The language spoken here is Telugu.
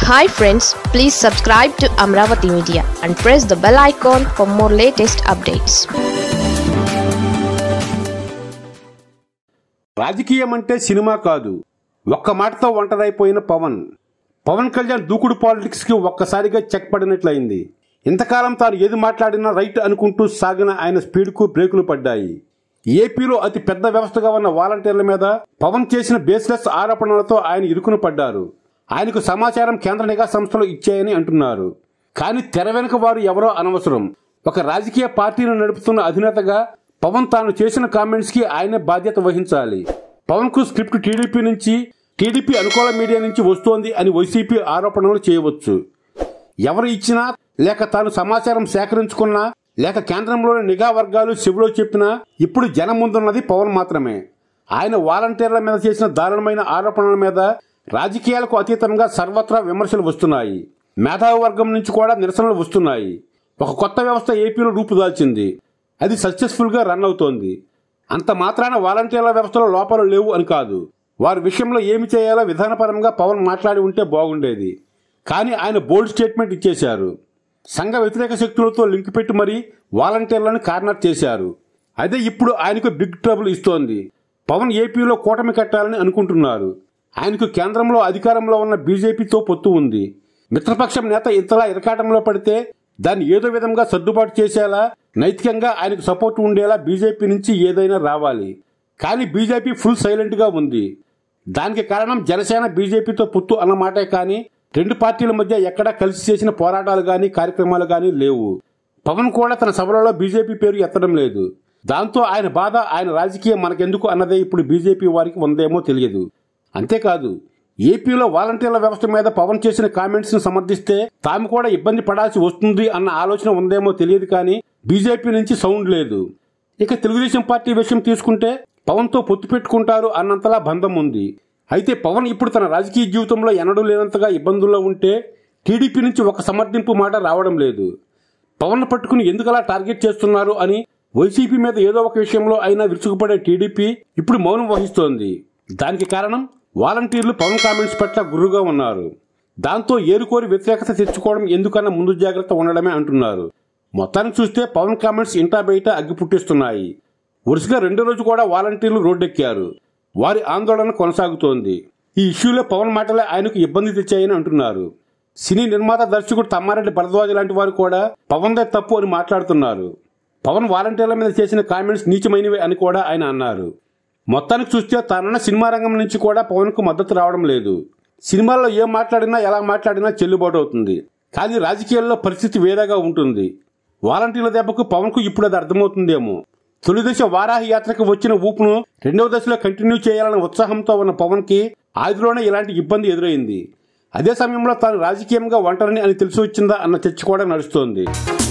Hi friends, please subscribe to Amaravathi Media and press the bell icon for more latest updates. రాజకీయం అంటే సినిమా కాదు. ఒక్క మాటతో ఒంటరైపోయిన పవన్ కళ్యాణ్ దూకుడు పాలిటిక్స్ కి ఒక్కసారిగా చెక్ పడినట్లయింది. ఇంతకాలం తాను ఏది మాట్లాడినా రైట్ అనుకుంటూ సాగిన ఆయన స్పీడ్ కు బ్రేకులు పడ్డాయి. ఏపీలో అతి పెద్ద వ్యవస్థగా ఉన్న వాలంటీర్ల మీద పవన్ చేసిన బేస్లెస్ ఆరోపణలతో ఆయన ఇరుకున పడ్డారు. ఆయనకు సమాచారం కేంద్ర నిఘా సంస్థలు ఇచ్చాయని అంటున్నారు. కానీ తెర వెనుక వారు ఎవరో అనవసరం. ఒక రాజకీయ పార్టీని నడుపుతున్న అధినేతగా పవన్ తాను చేసిన కామెంట్స్ కి ఆయనే బాధ్యత వహించాలి. పవన్ కు స్క్రిప్ట్ టీడీపీ అనుకూల మీడియా నుంచి వస్తోంది అని వైసీపీ ఆరోపణలు చేయవచ్చు. ఎవరు ఇచ్చినా, లేక తాను సమాచారం సేకరించుకున్నా, లేక కేంద్రంలోని నిఘా వర్గాలు చెవిలో చెప్పినా ఇప్పుడు జనం ముందున్నది పవన్ మాత్రమే. ఆయన వాలంటీర్ల మీద చేసిన దారుణమైన ఆరోపణల మీద రాజకీయాలకు అతీతంగా సర్వత్రా విమర్శలు వస్తున్నాయి. మేధావి వర్గం నుంచి కూడా నిరసనలు వస్తున్నాయి. ఒక కొత్త వ్యవస్థ ఏపీలో రూపుదాల్చింది. అది సక్సెస్ఫుల్ గా రన్ అవుతోంది. అంత మాత్రాన వాలంటీర్ల వ్యవస్థలో లోపాలు లేవు అని కాదు. వారి విషయంలో ఏమి చేయాలో విధానపరంగా పవన్ మాట్లాడి ఉంటే బాగుండేది. కానీ ఆయన బోల్డ్ స్టేట్మెంట్ ఇచ్చేశారు. సంఘ వ్యతిరేక శక్తులతో లింక్ పెట్టి మరీ వాలంటీర్లను కార్నర్ చేశారు. అదే ఇప్పుడు ఆయనకు బిగ్ ట్రబుల్ ఇస్తోంది. పవన్ ఏపీలో కూటమి కట్టాలని అనుకుంటున్నారు. ఆయనకు కేంద్రంలో అధికారంలో ఉన్న బీజేపీతో పొత్తు ఉంది. మిత్రపక్షం నేత ఇంతలా ఇరకాటంలో పడితే దాన్ని ఏదో విధంగా సర్దుబాటు చేసేలా, నైతికంగా ఆయనకు సపోర్ట్ ఉండేలా బీజేపీ నుంచి ఏదైనా రావాలి. కానీ బీజేపీ ఫుల్ సైలెంట్ గా ఉంది. దానికి కారణం జనసేన బీజేపీతో పొత్తు అన్నమాటే కానీ రెండు పార్టీల మధ్య ఎక్కడా కలిసి చేసిన పోరాటాలు గాని కార్యక్రమాలు గాని లేవు. పవన్ కూడా తన సభలలో బీజేపీ పేరు ఎత్తడం లేదు. దాంతో ఆయన బాధ, ఆయన రాజకీయం మనకెందుకు అన్నదే ఇప్పుడు బీజేపీ వారికి ఉందేమో తెలియదు. అంతేకాదు, ఏపీలో వాలంటీర్ల వ్యవస్థ మీద పవన్ చేసిన కామెంట్స్ ను సమర్థిస్తే తాము కూడా ఇబ్బంది పడాల్సి వస్తుంది అన్న ఆలోచన ఉందేమో తెలియదు. కానీ బీజేపీ నుంచి సౌండ్ లేదు. ఇక తెలుగుదేశం పార్టీ విషయం తీసుకుంటే పవన్ తో పొత్తు పెట్టుకుంటారు అన్నంతలా బంధం ఉంది. అయితే పవన్ ఇప్పుడు తన రాజకీయ జీవితంలో ఎన్నడూ లేనంతగా ఇబ్బందుల్లో ఉంటే టీడీపీ నుంచి ఒక సమర్థింపు మాట రావడం లేదు. పవన్ పట్టుకుని ఎందుకలా టార్గెట్ చేస్తున్నారు అని వైసీపీ మీద ఏదో ఒక విషయంలో అయినా విరుచుకుపడే టీడీపీ ఇప్పుడు మౌనం వహిస్తోంది. దానికి కారణం వాలంటీర్లు పవన్ కామెంట్స్ పట్ల గుర్రుగా ఉన్నారు. దాంతో ఏరుకోరి వ్యతిరేకత తెచ్చుకోవడం ఎందుకన్నా ముందు జాగ్రత్త ఉండడమే అంటున్నారు. మొత్తానికి చూస్తే పవన్ కామెంట్స్ ఇంటా బయట అగ్గి పుట్టిస్తున్నాయి. వరుసగా రెండో రోజు కూడా వాలంటీర్లు రోడ్డెక్కారు. వారి ఆందోళన కొనసాగుతోంది. ఈ ఇష్యూలో పవన్ మాటలే ఆయనకు ఇబ్బంది తెచ్చాయని అంటున్నారు. సినీ నిర్మాత దర్శకుడు తమ్మారెడ్డి భరద్వాజ్ లాంటి వారు కూడా పవన్దే తప్పు అని మాట్లాడుతున్నారు. పవన్ వాలంటీర్ల మీద చేసిన కామెంట్స్ నీచమైనవి అని కూడా ఆయన అన్నారు. మొత్తానికి చూస్తే తానున్న సినిమా రంగం నుంచి కూడా పవన్ కు మద్దతు రావడం లేదు. సినిమాల్లో ఏం మాట్లాడినా ఎలా మాట్లాడినా చెల్లుబాటు అవుతుంది. కానీ రాజకీయాల్లో పరిస్థితి వేరేగా ఉంటుంది. వాలంటీర్ల దెబ్బకు పవన్ కు ఇప్పుడు అది అర్థమవుతుందేమో. తొలి దశ వారాహి యాత్రకు వచ్చిన ఊపును రెండవ దశలో కంటిన్యూ చేయాలన్న ఉత్సాహంతో ఉన్న పవన్ కి ఆదిలోనే ఇలాంటి ఇబ్బంది ఎదురైంది. అదే సమయంలో తాను రాజకీయంగా ఒంటరిని అని తెలిసి వచ్చిందా అన్న చర్చ కూడా నడుస్తోంది.